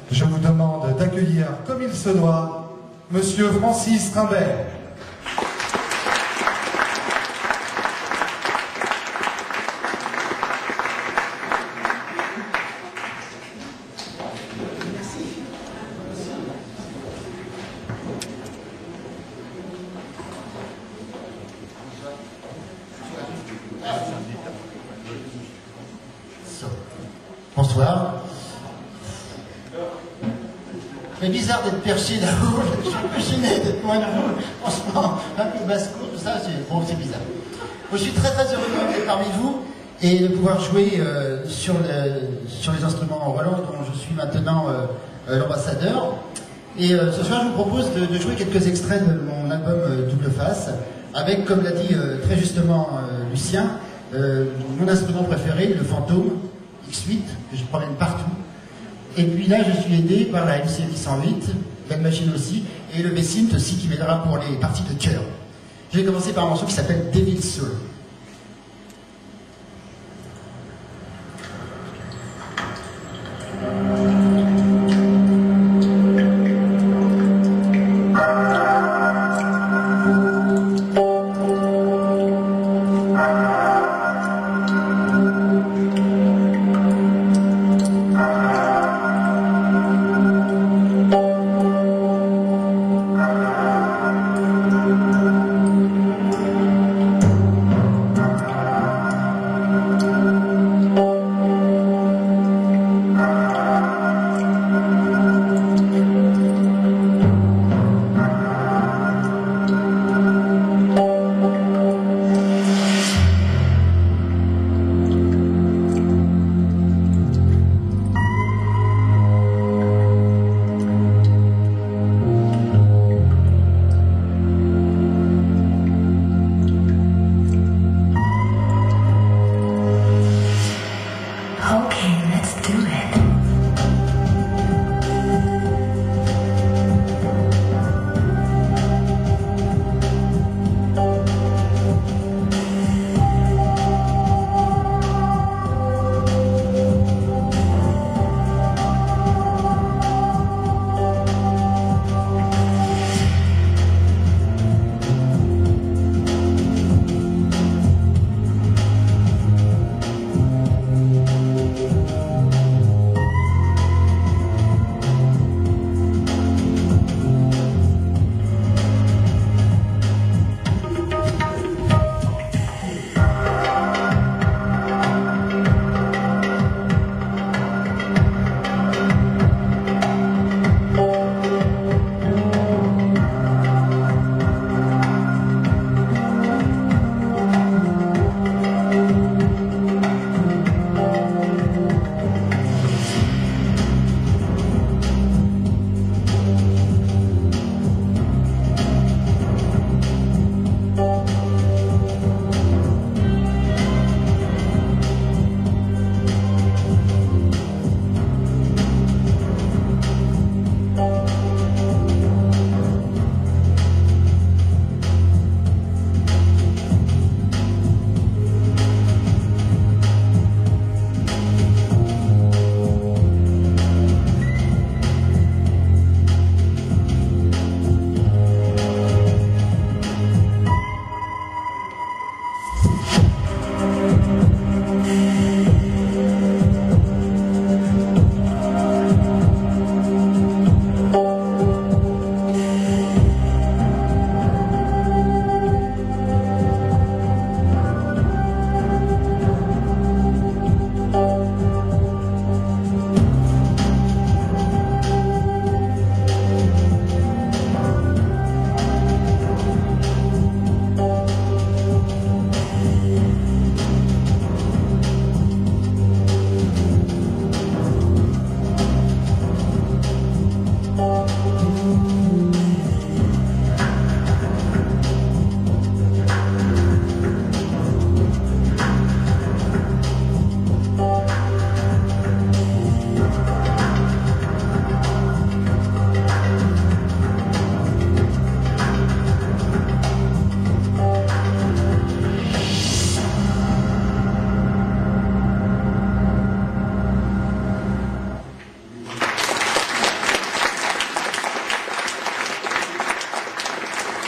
Je vous demande d'accueillir, comme il se doit, Monsieur Francis Rimbert. Bonsoir. C'est bizarre d'être perché là-haut, je suis un peu gêné d'être loin de vous, franchement, un peu basse-cour, tout ça, c'est bizarre. Moi, je suis très très heureux d'être parmi vous et de pouvoir jouer sur les instruments Roland dont je suis maintenant l'ambassadeur. Et ce soir, je vous propose de jouer quelques extraits de mon album Double Face, avec, comme l'a dit très justement Lucien, mon instrument préféré, le Fantôme X8, que je promène partout. Et puis là, je suis aidé par la MCD 108, la machine aussi, et le B-Synth aussi qui m'aidera pour les parties de chœur. Je vais commencer par un morceau qui s'appelle Devil's Soul.